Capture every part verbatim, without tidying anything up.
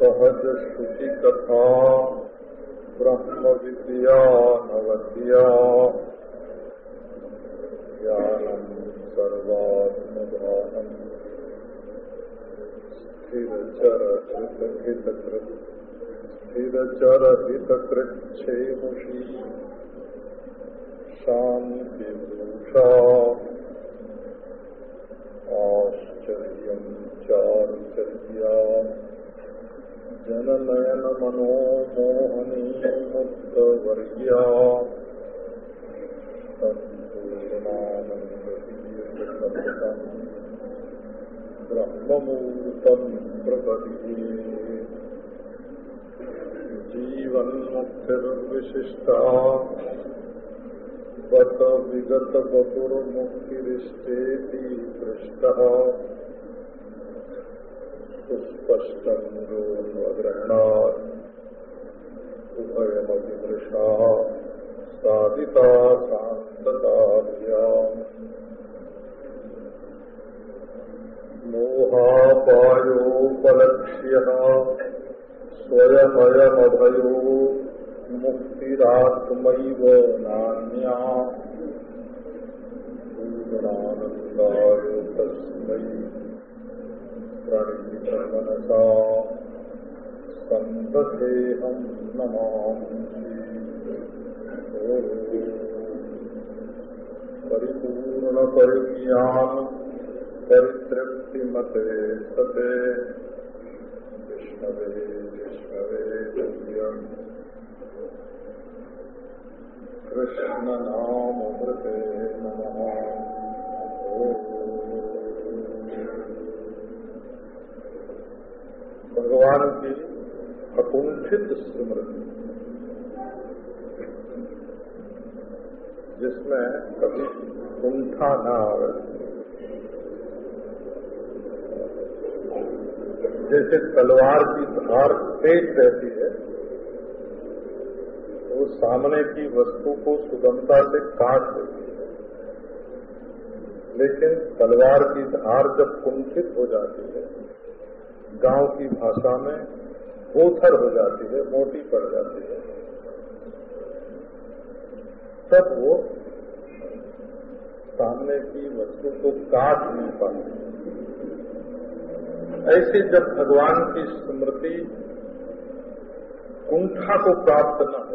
सहज श्रुति कथा ब्रह्म विद्या नवद्या ज्ञानम सर्वात्मभानम स्थिर चर हितकृत स्थिर चर हितकृच्छेमुषी शांति भूषा आश्चर्यं चारुचर्या जननयन मनोमोहनी मुक्तवर्या संपूर्णानंदतीर्थसततं ब्रह्ममूर्तं प्रपद्ये जीवन्मुक्तिर्विशिष्टा बत विगत बपुर्मुक्तिरिष्टेति पृष्टः सुस्पष्टं योऽग्रहणात् उभयमभिमृषा साधिता शान्तताभ्याम् मोहापायोपलक्ष्यः स्वयमयमभयो मुक्तिरात्मैव नान्या पूर्णानन्दाय तस्मै प्रणीतमनसा सन्दधेऽहं नमामि। परिपूर्णपरिज्ञान परितृप्तिमते सते विष्णवे विष्णवे दिव्यम् कृष्ण नामृते नमः। भगवान की अकुंठित स्मृति जिसमें कभी कुंठा न आवे, जैसे तलवार की धार तेज रहती है वो सामने की वस्तु को सुगमता से काट देती है, लेकिन तलवार की धार जब कुंठित हो जाती है, गांव की भाषा में बोथर हो जाती है, मोटी पड़ जाती है, तब वो सामने की वस्तु को काट नहीं पाती। ऐसे जब भगवान की स्मृति कुंठा को प्राप्त न हो,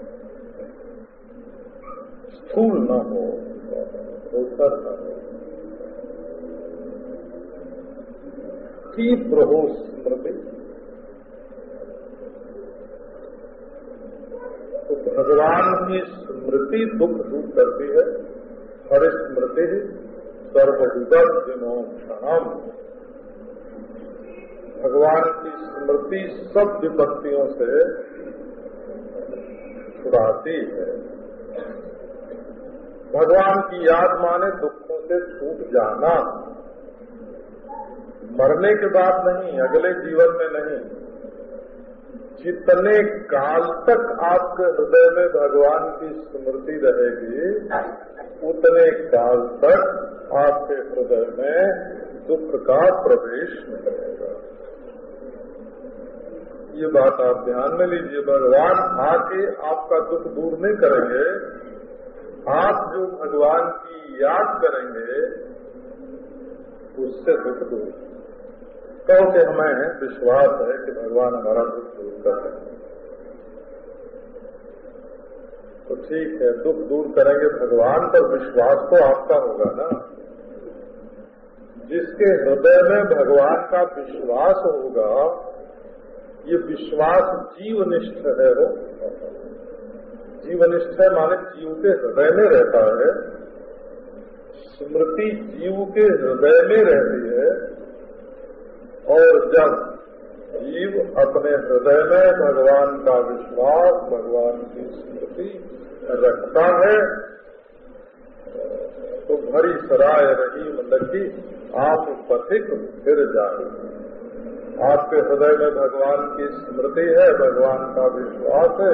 स्थूल न हो, बोथर न हो, तीव्र हो स्मृति, तो भगवान की स्मृति दुख दूर करती है। हर स्मृति सर्वविदर्शनोक्षणम, भगवान की स्मृति सब विपत्तियों से छुड़ाती है। भगवान की याद माने दुखों से छूट जाना, मरने के बाद नहीं, अगले जीवन में नहीं, जितने काल तक आपके हृदय में भगवान की स्मृति रहेगी उतने काल तक आपके हृदय में दुख का प्रवेश नहीं रहेगा। ये बात आप ध्यान में लीजिए। भगवान आके आपका दुख दूर नहीं करेंगे, आप जो भगवान की याद करेंगे उससे दुख दूर। क्योंकि हमें विश्वास है कि भगवान हमारा दुख दूर कर रहे हैं, तो ठीक है, दुख दूर करेंगे भगवान पर विश्वास तो आपका होगा ना। जिसके हृदय में भगवान का विश्वास होगा, ये विश्वास जीवनिष्ठ है। हो जीवनिष्ठ है माने जीव के हृदय में रहता है। स्मृति जीव के हृदय में रहती है, और जब जीव अपने हृदय में भगवान का विश्वास, भगवान की स्मृति रखता है, तो भरी सराय रही लगी आप पथिक फिर जाए। आपके हृदय में भगवान की स्मृति है, भगवान का विश्वास है,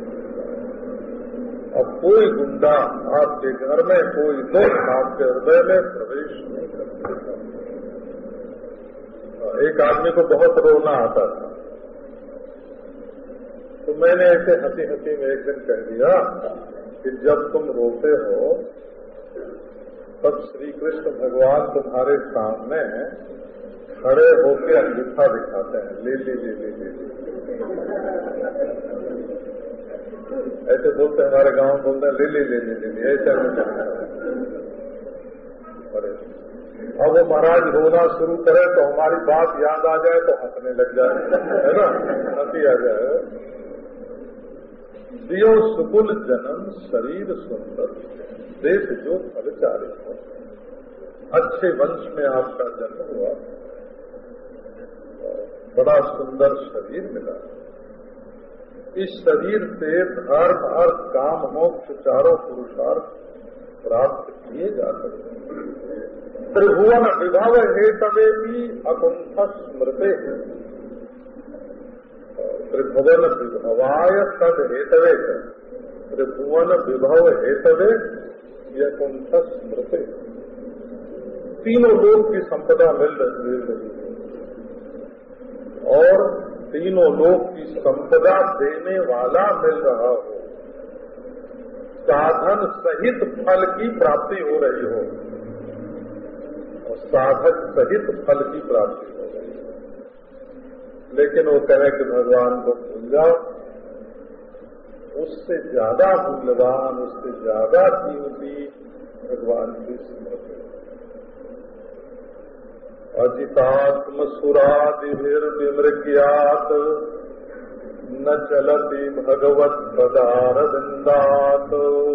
अब कोई गुंडा आपके घर में, कोई दुख आपके हृदय में प्रवेश नहीं कर सकता। एक आदमी को बहुत रोना आता था, तो मैंने ऐसे हंसी हंसी में एक दिन कह दिया कि जब तुम रोते हो तब श्री कृष्ण भगवान तुम्हारे सामने खड़े होकर अंगूठा दिखाते हैं, ले ले ले ले ले ऐसे बोलते हैं, हमारे गांव में बोलते हैं ले ले ले ले ले ऐसे। अब वो महाराज रोना शुरू करे तो हमारी बात याद आ जाए तो हंसने लग जाए, है ना, हंसी आ जाए। दियो सुकुल जन्म शरीर सुंदर देश जो फलचारी हो, अच्छे वंश में आपका जन्म हुआ, बड़ा सुंदर शरीर मिला। इस शरीर से धर्म अर्थ काम मोक्ष चारों पुरुषार्थ प्राप्त किए जा सकते हैं। त्रिभुवन विभव हेतवे भी अकुंठ स्मृते, त्रिभुवन विभवाय तद हेतवे, त्रिभुवन विभव हेतवे यकुंठ स्मृते। तीनों लोक की संपदा मिल रही है और तीनों लोक की संपदा देने वाला मिल रहा हो, साधन सहित फल की प्राप्ति हो रही हो और साधक सहित फल की प्राप्ति हो रही हो। लेकिन वो कहे कि भगवान को भूल जाओ, उससे ज्यादा मूल्यवान, उससे ज्यादा कीमती भगवान की स्मृति। अजितात्म सुरादिभिर्विमृग्यात् न चलति भगवत पदारविंदात।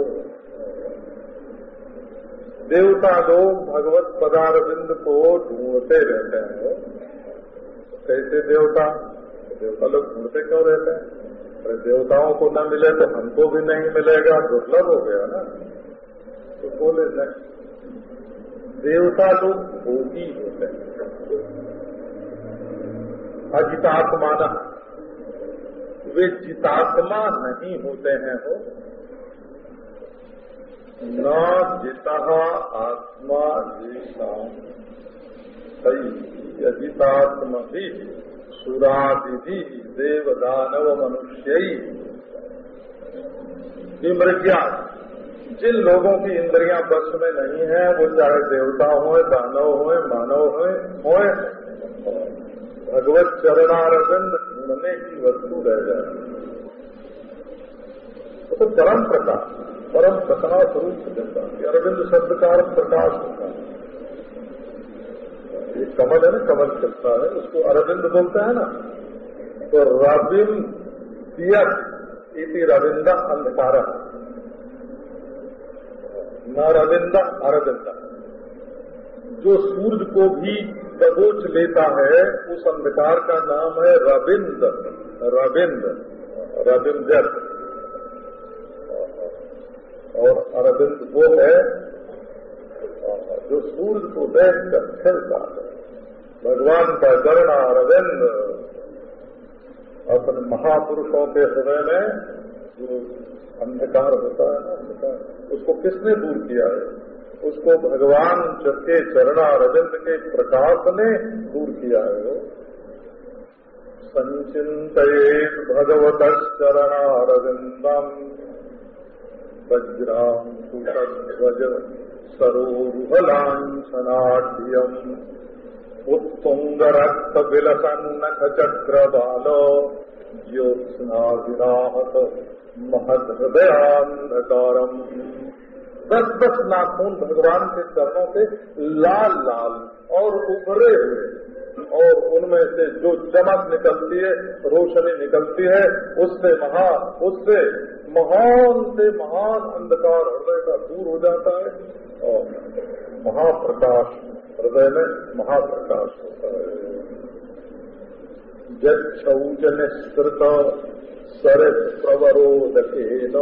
देवता लोग भगवत पदारविंद को ढूंढते रहते हैं। कैसे देवता? देवता लोग ढूंढते क्यों रहते हैं? अरे देवताओं को न मिले तो हमको भी नहीं मिलेगा, दुर्लभ हो गया ना। तो बोले नहीं, देवता लोग भोगी होते हैं, अजितात्माना, वे जितात्मा नहीं होते हैं। हो न जिता आत्मा जीता सही अजितात्म भी सुरादि देवदानव मनुष्य विमृग्या। जिन लोगों की इंद्रियां बस में नहीं है, वो चाहे देवता होए, दानव होए, मानव होए होए भगवत चरणारविंद ढूंढने की वस्तु रह जाए। तो परम प्रकाश, परम प्रकाश रूप देता है। अरविंद शब्द का अर्थ प्रकाश होता है। ये कमल है ना, कमल चलता है, उसको अरविंद बोलते हैं ना। तो रविम दियत इति रविंद अंधकार, न रविंद अरविंद। जो सूर्य को भी दबोच लेता है उस अंधकार का नाम है रविंद, रविंद, रविंदर। और अरविंद वो है जो सूर्य को देखकर खिलता है। भगवान का चरण अरविंद अपने महापुरुषों के हृदय में जो अंधकार होता है ना, अंधकार, उसको किसने दूर किया है? उसको भगवान के चरणारविंद के प्रकाश ने दूर किया है। संचिंतयेत भगवत चरणारविंदम वज्रां सुतध्वज सरोरुहलांछनाढ्यम उत्तुंग रक्त विलसन्नख चक्र बालो ज्योत्स्नाविनाहत महद हृदयांधकारम। दस दस नाखून भगवान के चरणों से लाल लाल और उभरे हुए, और उनमें से जो चमक निकलती है, रोशनी निकलती है, उससे महा उससे महान से महान अंधकार हृदय का दूर हो जाता है और महाप्रकाश हृदय में महाप्रकाश होता है। जौज निष्कृत सरित प्रवरोदकेन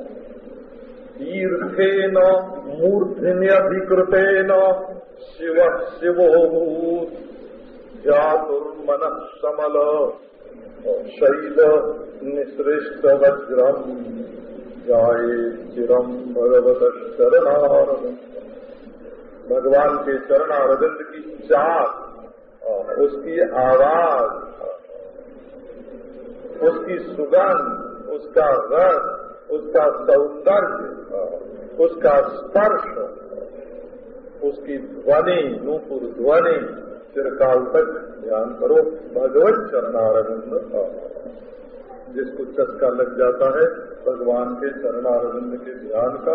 तीर्थेन मूर्धन्यधिकृतेन शिव शिवोभूत जातुर्मन समल शैल निसृष्ट वज्रम जाये चिरम भगवत चरणारविंद। भगवान के चरणारविंद की चाक, उसकी आवाज, उसकी सुगंध उसका रस, उसका सौंदर्य, उसका स्पर्श, उसकी ध्वनि, नूपुर ध्वनि, चिरकाल तक ध्यान करो। भगवत चरणारविंद, जिसको चस्का लग जाता है भगवान के चरणारविंद के ध्यान का,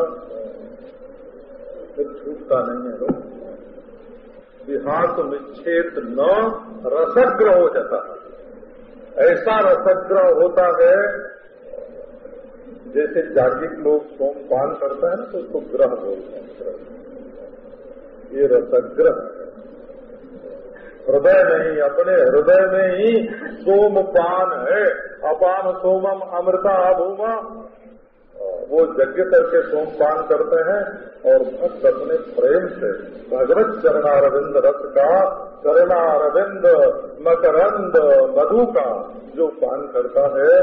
फिर छूटता नहीं है लोग। विहास विच्छेद न रसग्रह हो जाता है। ऐसा रसग्रह होता है जैसे जागृत लोग सोमपान करते हैं ना, तो उसको ग्रह बोलते हैं। ये रसग्रह है। हृदय में ही, अपने हृदय में ही सोमपान है। अपान सोमम अमृता भूमा, वो यज्ञ करके सोमपान करते हैं और भक्त अपने प्रेम से भगवत चरणारविंद रस का, चरणारविंद मकरंद मधु का जो पान करता है,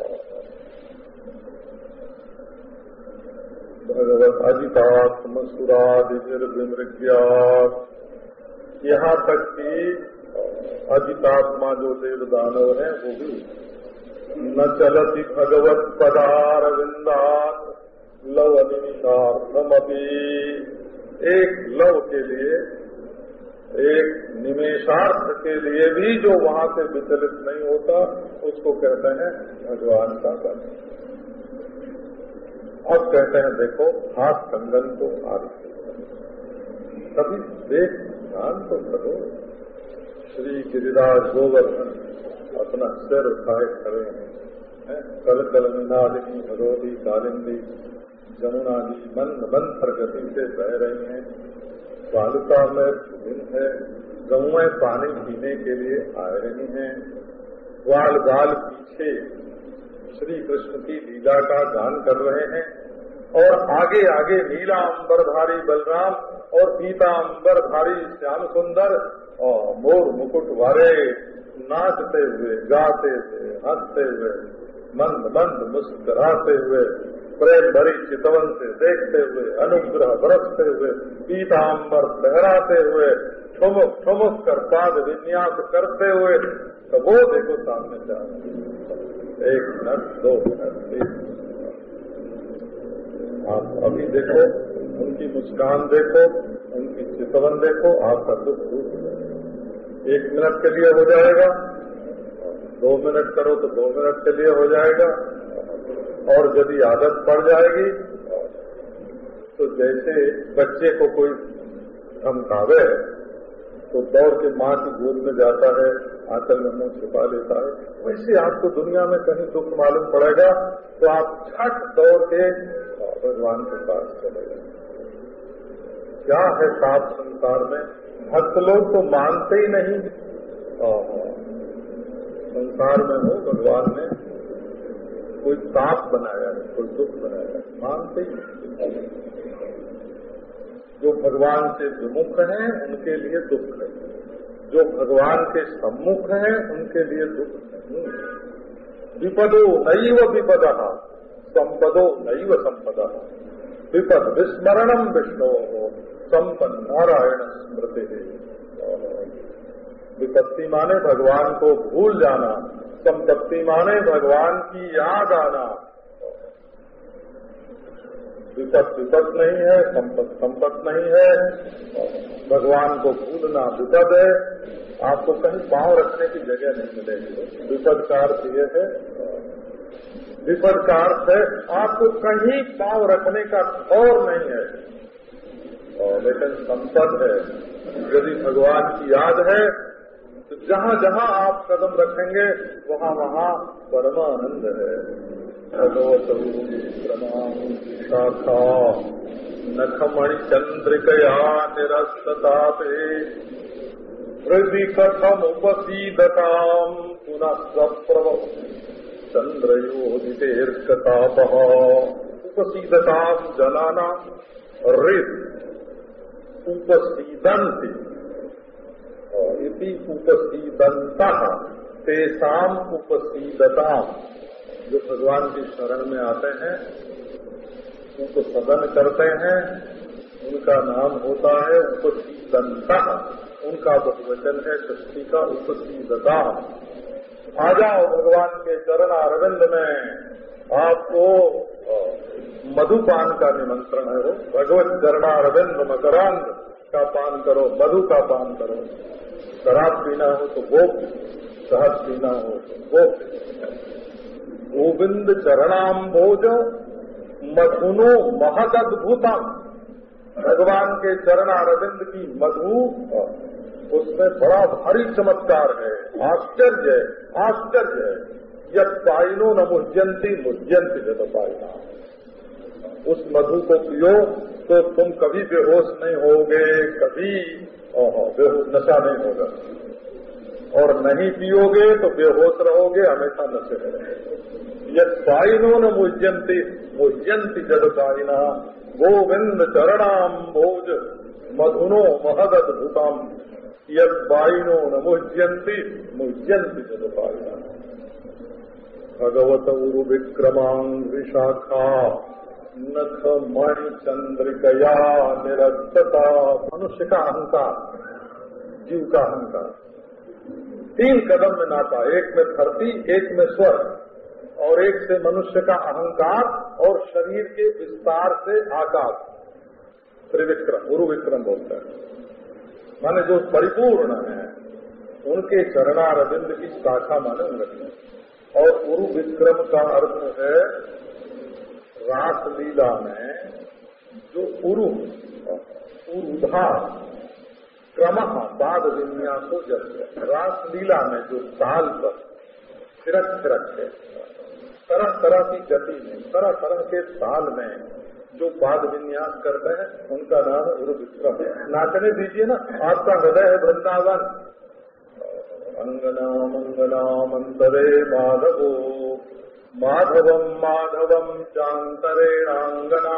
भगवत अजितात्म सुरादिर्विमृग्यात्, यहाँ तक कि अजितात्मा जो देव दानव है वो भी न चलति भगवत पदारविंदात् लव निमिषार्थमपि, एक लव के लिए, एक निमेषार्थ के लिए भी जो वहाँ से विचलित नहीं होता, उसको कहते हैं भगवान का बल। अब कहते हैं देखो हाथ कंगन को आरती, कभी देख ध्यान तो करो। श्री गिरिराज गोवर्धन अपना सिर उठाए खड़े हैं, कल कल नादिनी भगवती कालिंदी जमुना जी मंद मंथर गति से बह रही हैं। बालुका में दिन है, गौएं पानी पीने के लिए आ रही हैं। ग्वाल बाल पीछे श्री कृष्ण की लीला का गान कर रहे हैं और आगे आगे नीला अंबरधारी बलराम और पीता अंबरधारी श्याम सुंदर और मोर मुकुट वाले नाचते हुए, गाते हुए, हंसते हुए, मंद मंद मुस्कुराते हुए, प्रेम भरी चितवन से देखते हुए, अनुग्रह बरसते हुए, पीतांबर लहराते हुए, ठुमुक ठुमुक कर पाद विन्यास करते हुए, तो वो देखो सामने जा एक मिनट, दो मिनट, तीन। आप अभी देखो, उनकी मुस्कान देखो, उनकी चितवन देखो, आपका दुख दूर। एक मिनट के लिए हो जाएगा, दो मिनट करो तो दो मिनट के लिए हो जाएगा, और यदि आदत पड़ जाएगी तो जैसे बच्चे को कोई धमकावे तो दौड़ के माँ की गोद में जाता है, आंचल में मुंह छुपा लेता है, वैसे आपको दुनिया में कहीं दुख मालूम पड़ेगा तो आप छट दौड़ के भगवान के पास चले गए। क्या है साफ संसार में, भक्त लोग तो मानते ही नहीं। संसार में हो भगवान ने कोई ताप बनाया है, कोई दुख बनाया है, मानते ही नहीं। जो भगवान से विमुख हैं उनके लिए दुख है, जो भगवान के सम्मुख हैं उनके लिए दुख नहीं। विपदो नैव विपदः संपदो नैव संपदः, विपद विस्मरणम विष्णु संपन्न नारायण स्मृति। विपत्ति माने भगवान को भूल जाना, संपत्ति माने भगवान की याद आना। विपत विपत नहीं है, संपत संपत नहीं है, भगवान को भूलना विपद है। आपको कहीं पांव रखने की जगह नहीं मिलेगी। विपद का अर्थ ये है, विपद का अर्थ है आपको कहीं पांव रखने का ठौर नहीं है। और लेकिन संपद है, यदि भगवान की याद है तो जहाँ जहाँ आप कदम रखेंगे वहाँ वहाँ परमानंद है। भगवतौ शाखा नखमणि चंद्रिकया निरस्ततापे हृदि कथम उपसीदताम पुनः सप्रव चंद्रयोदितेर्कतापः उपसीदताम जनाना हृद उपसीदन्ति इति उपसीदन्तः तेषाम उपसीदताम। जो भगवान की शरण में आते हैं, उनको सदन करते हैं, उनका नाम होता है उपसीदन्तः। उनका बहुवचन है षष्ठी का उपसीदता। आ जाओ भगवान के चरण अरविंद में, आपको मधुपान का निमंत्रण है। वो भगवत चरणारविंद मकरांद का पान करो, मधु का पान करो। शराब पीना हो तो गोप, शहद पीना हो तो गोप। गोविंद चरणाम्भोज मधुनो महदद्भुतम। भगवान के चरणारविंद की मधु, उसमें बड़ा भारी चमत्कार है, आश्चर्य है, आश्चर्य है। यद पाइनो न मुह्यंती मुह्यंती जद पाइना। उस मधु को पियो तो तुम कभी बेहोश नहीं होगे, कभी बेहोश नशा नहीं होगा, और नहीं पियोगे तो बेहोश रहोगे, हमेशा नशे में रहोगे। यद पाइनो न मुह्यंती मुह्यंती जद पाइना। गोविंद चरणाम्भोज मधुनो महदद्भुतम। यद पाइनो न मुह्यंती मुह्यंती जद पाइना। भगवत उरु विक्रमांग विशाखा नख मणि चंद्रिकया निरस्तता। मनुष्य का अहंकार, जीव का अहंकार तीन कदम में नाता, एक में धरती, एक में स्वर्ग, और एक से मनुष्य का अहंकार, और शरीर के विस्तार से आकाश। त्रिविक्रम, गुरु विक्रम बोलते हैं, माने जो परिपूर्ण है उनके चरणारविंद की शाखा माने उन्नति। और गुरु विक्रम का अर्थ है रास लीला में जो उरु उरुधा क्रम बाद विन्यासो जल। रास लीला में जो ताल पर थिरक थिरक है, तरह तरह की गति में, तरह तरह के ताल में जो पाद विन्यास करते हैं, उनका नाम है गुरु विक्रम। नाचने दीजिए ना, आपका हृदय है वृंदावन। अंगना मंगना मंतरे माधवो माधवम माधवम चांतरेणांगना।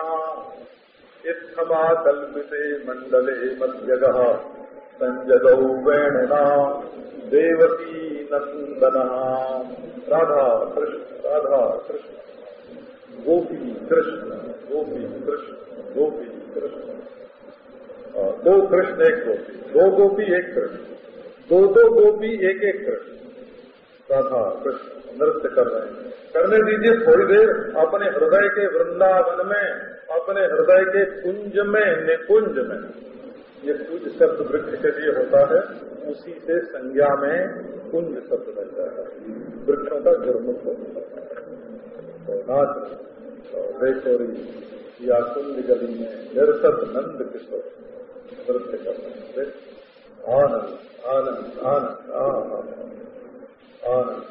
इत्थमा कल्पिते मंडले मध्यगः संजगौ वेणना देवकी नंदना। राधा कृष्ण राधा कृष्ण गोपी कृष्ण गोपी कृष्ण गोपी कृष्ण। दो कृष्ण एक गोपी, दो गोपी एक कृष्ण, दो दो गोपी एक एक कृष्ण। राधा कृष्ण नृत्य कर रहे हैं, करने दीजिए थोड़ी देर। अपने हृदय के वृंदावन में, अपने हृदय के कुंज में, निकुंज में। ये कुंज शब्द वृक्ष के लिए होता है, उसी से संज्ञा में कुंज शब्द बनता है, वृक्षों का जन्मोत्सव होता है। तो नाच बेचोरी या कुंज गली में निरसत नंद किशोर नृत्य कर रहे हैं। आनंद आनंद आनंद आनंद आनंद।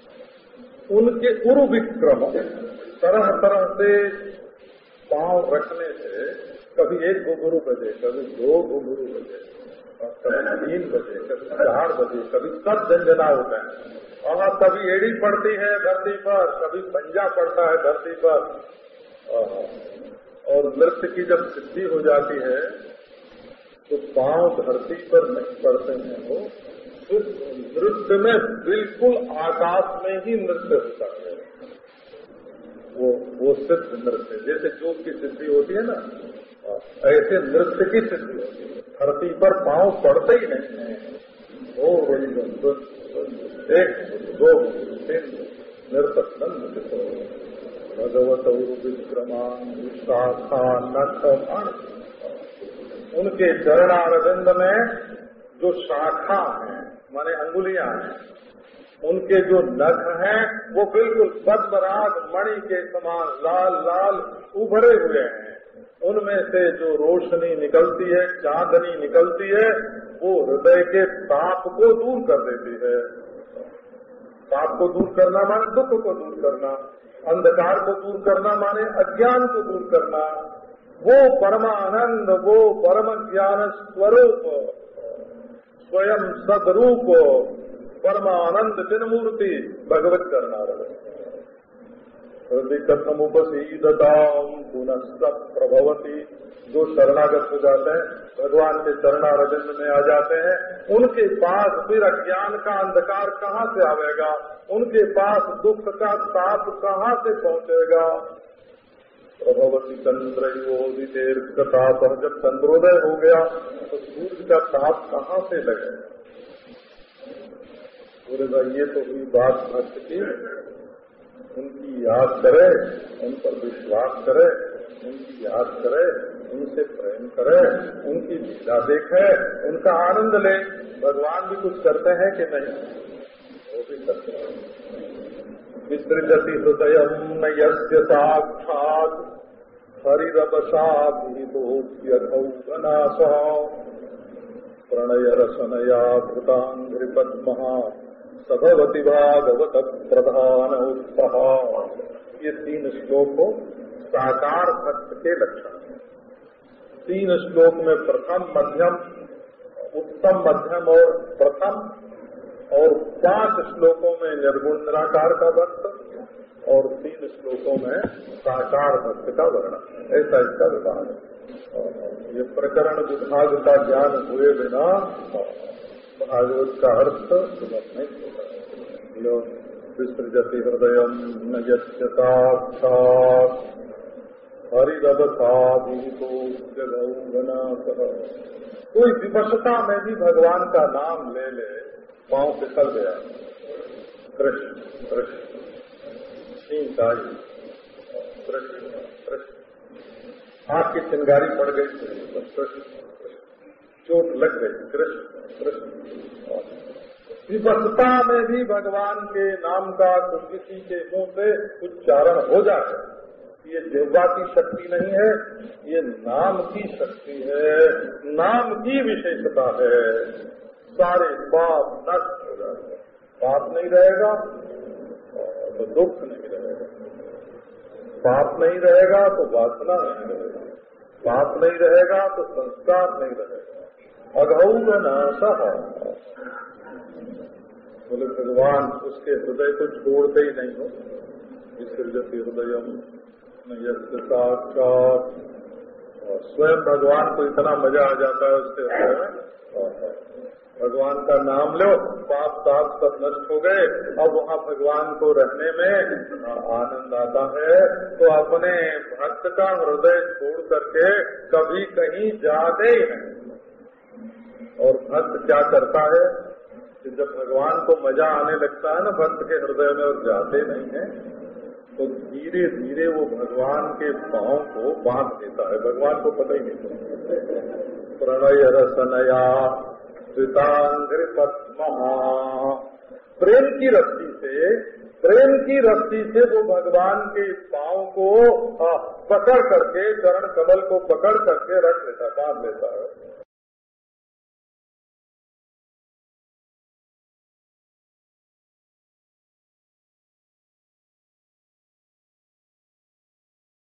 उनके उरु विक्रम तरह तरह से पांव रखने से कभी एक घुघरू बजे, कभी दो घुघरू बजे, कभी तीन बजे, कभी चार बजे, कभी सब झंझना होता है। और कभी एड़ी पड़ती है धरती पर, कभी पंजा पड़ता है धरती पर। और नृत्य की जब सिद्धि हो जाती है तो पांव धरती पर नहीं पड़ते हैं, वो नृत्य में बिल्कुल आकाश में ही नृत्य होता है। वो वो सिद्ध नृत्य, जैसे योग की सिद्धि होती है ना, ऐसे नृत्य की सिद्धि होती है। धरती पर पांव पड़ते ही नहीं है। ओ एक दो तीन नृत्य नंद भगवत विक्रमान विशाखा नख मण। उनके चरणारविंद में जो शाखा है माने अंगुलियां हैं, उनके जो नख हैं वो बिल्कुल पद्मराग मणि के समान लाल लाल उभरे हुए हैं। उनमें से जो रोशनी निकलती है, चांदनी निकलती है, वो हृदय के ताप को दूर कर देती है। ताप को दूर करना माने दुख को दूर करना, अंधकार को दूर करना माने अज्ञान को दूर करना। वो परमानंद, वो परम ज्ञान स्वरूप, स्वयं सदरूप परमानंद चिन्मूर्ति भगवत चरणारविंद। हृदय कथम उपसीदताम पुनः प्रभवती। जो शरणागत हो जाते हैं, भगवान के चरणारविंद में आ जाते हैं, उनके पास फिर अज्ञान का अंधकार कहाँ से आवेगा, उनके पास दुख का ताप कहाँ से पहुँचेगा। प्रभवती चंद्रोदितेर ताप। जब चंद्रोदय हो गया तो सूर्य का ताप कहाँ से लगेगा। बोले भाई ये तो हुई बात भक्त की, उनकी याद करे, उन पर विश्वास करे, उनकी याद करे, उनसे प्रेम करे, उनकी लीला देखे, उनका आनंद ले। भगवान भी कुछ करते हैं कि नहीं? वो भी करते हैं। विसृजति हृदयम् न यस्य साक्षात् हरिरवसाभिभूत्यघौघनासः प्रणय रसनया भृताङ्घ्रिपद्मः सभवति भागवत प्रधान उत्तः। ये तीन श्लोक हो साकार भक्त के लक्षण। तीन श्लोक में प्रथम, मध्यम, उत्तम, मध्यम और प्रथम, और पांच श्लोकों में निर्गुण निराकार का भक्त और तीन श्लोकों में साकार भक्त का वर्णन। ऐसा इसका विभाग है। ये प्रकरण विभाग का ज्ञान हुए बिना भागवत का अर्थ सुलभ नहीं होता। विसृजति हृदयम् न यस्य साक्षात् हरिरवसाभिभूत्यघौघनासः। कोई विवशता में भी भगवान का नाम ले ले, पांव फिसल गया, कृष्ण कृष्ण, सीताई कृष्ण कृष्ण, आँख की चिंगारी पड़ गई, कृष्ण कृष्ण, चोट लग गई, कृष्ण कृष्ण। विवशता में भी भगवान के नाम का किसी के मुंह से उच्चारण हो जाए, ये जिह्वा की शक्ति नहीं है, ये नाम की शक्ति है, नाम की विशेषता है। सारे पाप नष्ट हो जाएगा। पाप नहीं रहेगा तो दुख नहीं रहेगा, पाप नहीं रहेगा तो वासना नहीं रहेगा, पाप नहीं रहेगा तो संस्कार नहीं रहेगा। अघौघनासः, बोले भगवान उसके हृदय को छोड़ते ही नहीं हो। विसृजति हृदयम् न यस्य साक्षात्, स्वयं भगवान को इतना मजा आ जाता है उसके हृदय में। भगवान का नाम लो, पाप ताप सब नष्ट हो गए, अब वहाँ भगवान को रहने में आनंद आता है। तो अपने भक्त का हृदय छोड़ करके कभी कहीं जाते ही नहीं। और भक्त क्या करता है कि जब भगवान को मजा आने लगता है ना भक्त के हृदय में और जाते नहीं है, तो धीरे धीरे वो भगवान के पांव को बांध देता है। भगवान को पता ही नहीं चलता। प्रणय रसनया पद्मः, प्रेम की रस्सी से, प्रेम की रस्सी से वो भगवान के पांव को पकड़ करके, चरण कमल को पकड़ करके रख लेता, बांध लेता है।